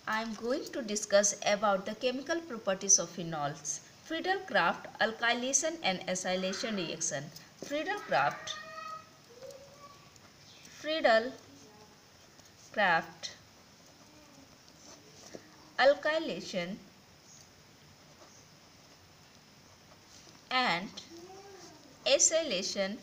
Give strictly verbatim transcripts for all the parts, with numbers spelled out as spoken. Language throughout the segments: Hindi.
I am going to discuss about the chemical properties of phenols. Friedel-Crafts alkylation and acylation reaction. Friedel-Crafts Friedel-Crafts alkylation and acylation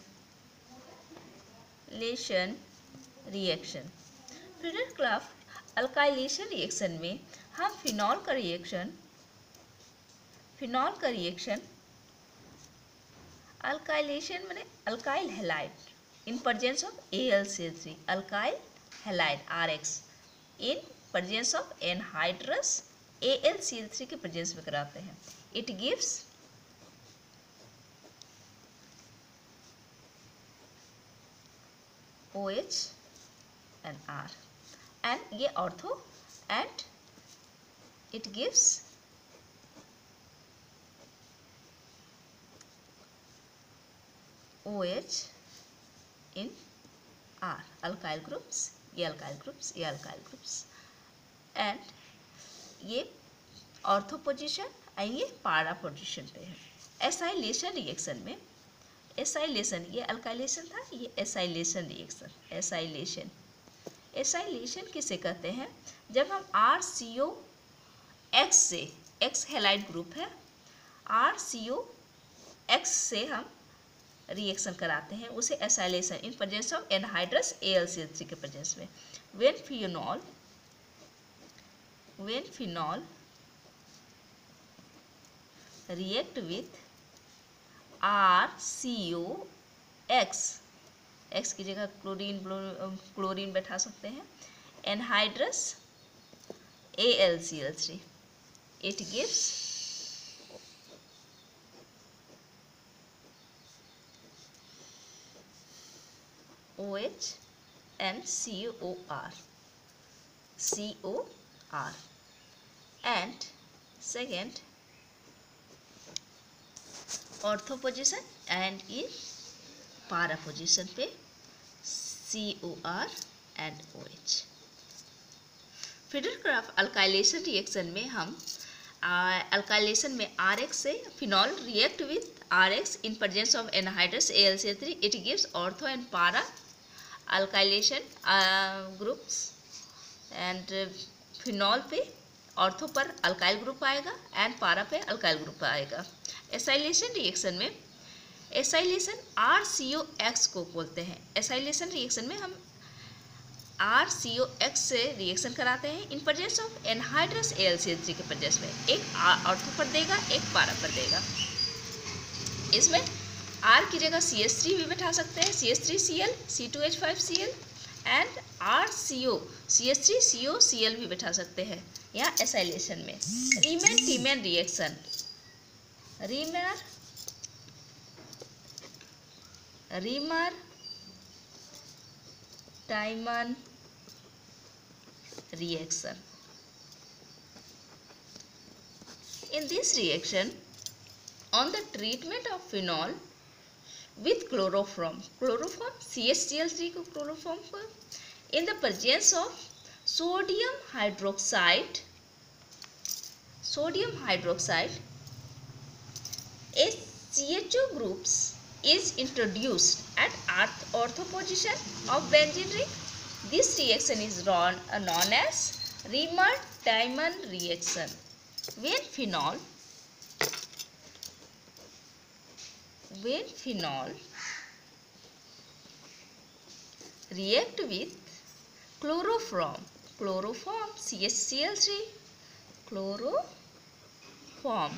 reaction. Friedel Craft alkylation reaction में हम फिनॉल का रिएक्शन फिनॉल का रिएक्शन अल्काइलेशन माने alkyl halide in presence of A L C L three alkyl halide R X in presence of anhydrous A L C L three के प्रेजेंस में कराते हैं. It gives O H and R and ये ortho and it gives O H in R alkyl groups, ये alkyl groups, ये alkyl groups and ये ऑर्थो पोजीशन और ये पारा पोजीशन पे है. एसाइलेशन रिएक्शन में एसाइलेशन ये अल्काइलेशन था, ये एसाइलेशन रिएक्शन. एसाइलेशन एसाइलेशन किसे कहते हैं? जब हम आर सी ओ एक्स से एक्स हैलाइड ग्रुप है आर सी ओ एक्स से हम रिएक्शन कराते हैं उसे acylation in presence of anhydrous A L C L three के प्रेजेंस में. When phenol when phenol react with R C O X X की जगह क्लोरीन क्लोरीन बैठा सकते हैं. Anhydrous A L C L three it gives O H and C O R C O R and second ortho position and in para position पे C O R and O H. Friedel Craft alkylation reaction में हम अल्काइलेशन में आर एक्स से phenol react with R X in presence of anhydrous A L C L three. It gives ortho and para alkylation groups and phenol पे ऑर्थो पर अल्काइल ग्रुप आएगा एंड पारा पे अल्काइल ग्रुप आएगा. एसाइलेशन रिएक्शन में acylation R C O X को बोलते हैं. एसाइलेशन रिएक्शन में हम आर सी ओ एक्स से रिएक्शन कराते हैं in presence of anhydrous A L C L three के प्रेजेंस में. एक ऑर्थो पर देगा एक पारा पर देगा. इसमें आर की जगह सी एच थ्री भी बैठा सकते हैं, C H three C L C two H five C L and R C O C H three C O C L भी बैठा सकते हैं यहाँ एसाइलेशन में. Reimann Tiemann reaction Reimer Reimer Tiemann reaction. In this reaction, on the treatment of phenol with chloroform, chloroform C H C l three को chloroform को in the presence of sodium hydroxide, sodium hydroxide, a C H O groups is introduced at ortho position of benzene ring. This reaction is known as Riemann-Tiemann reaction. When phenol when phenol react with chloroform, chloroform C H C l three, chloroform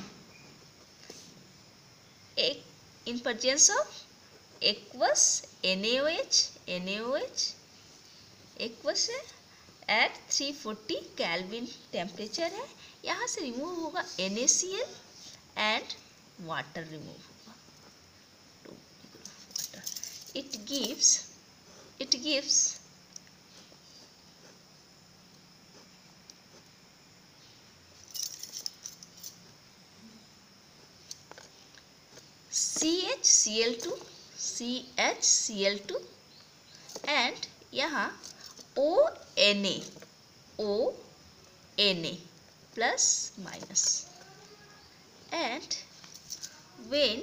in presence of aqueous NaOH, NaOH aqueous है at three forty kelvin temperature है. यहाँ से रिमूव होगा N A C L and water remove होगा water. It gives it gives C H C L two C H C L two and यहाँ O N A O Na plus minus, and when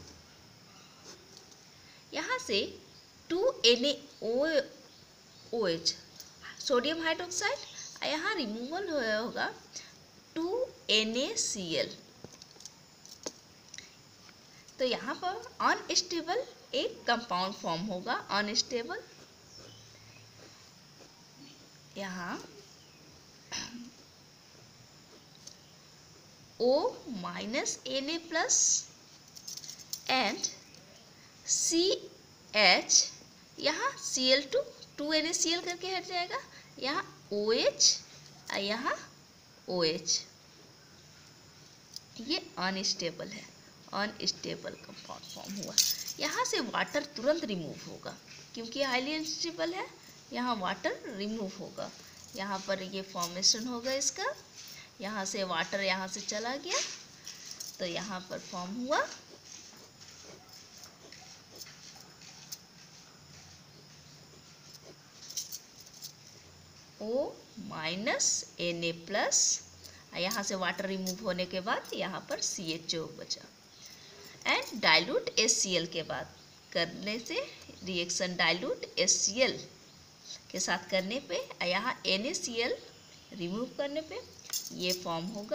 यहाँ से two N A O H sodium hydroxide, यहाँ रिमूवल होगा two N A C L, तो यहाँ पर अनस्टेबल एक कंपाउंड फॉर्म होगा, अनस्टेबल। यहाँ O minus N A plus and C H, यहाँ C L two two N A C L करके हट जाएगा, यहाँ ओ एच, यहाँ ओ एच, ये अनस्टेबल है, अनस्टेबल कंपाउंड फॉर्म हुआ। यहाँ से वाटर तुरंत रिमूव होगा क्योंकि हाईली अनस्टेबल है, यहाँ वाटर रिमूव होगा, यहाँ पर ये फॉर्मेशन होगा इसका, यहाँ से वाटर यहाँ से चला गया तो यहाँ पर फॉर्म हुआ O minus N A plus, यहाँ से वाटर रिमूव होने के बाद यहाँ पर सी एच ओ बचा, and dilute S C L के बाद करने से reaction dilute S C L के साथ करने पे, यहाँ N A C L remove करने पे ये फॉर्म होगा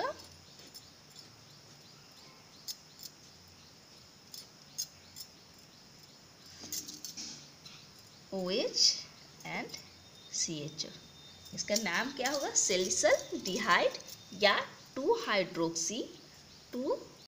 O H and C H O. इसका नाम क्या होगा? सैलिसिलडिहाइड या टू हाइड्रोक्सी टू